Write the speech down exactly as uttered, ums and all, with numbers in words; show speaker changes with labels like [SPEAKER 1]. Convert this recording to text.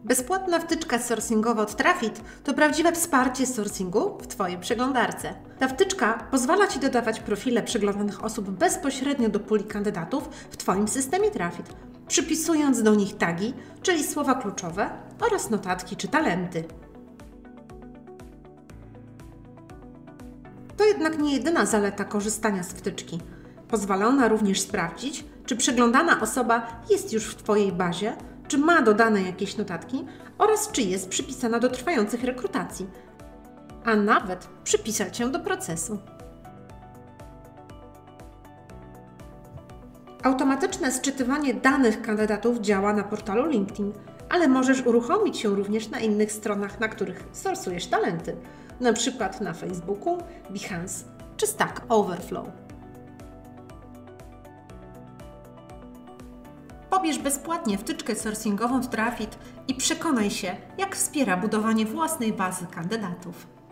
[SPEAKER 1] Bezpłatna wtyczka sourcingowa od Trafit to prawdziwe wsparcie sourcingu w Twojej przeglądarce. Ta wtyczka pozwala Ci dodawać profile przeglądanych osób bezpośrednio do puli kandydatów w Twoim systemie Trafit, przypisując do nich tagi, czyli słowa kluczowe oraz notatki czy talenty. To jednak nie jedyna zaleta korzystania z wtyczki. Pozwala ona również sprawdzić, czy przeglądana osoba jest już w Twojej bazie, czy ma dodane jakieś notatki oraz czy jest przypisana do trwających rekrutacji, a nawet przypisać się do procesu. Automatyczne sczytywanie danych kandydatów działa na portalu LinkedIn, ale możesz uruchomić się również na innych stronach, na których sorsujesz talenty, na przykład na Facebooku, Behance czy Stack Overflow. Pobierz bezpłatnie wtyczkę sourcingową od Trafit i przekonaj się, jak wspiera budowanie własnej bazy kandydatów.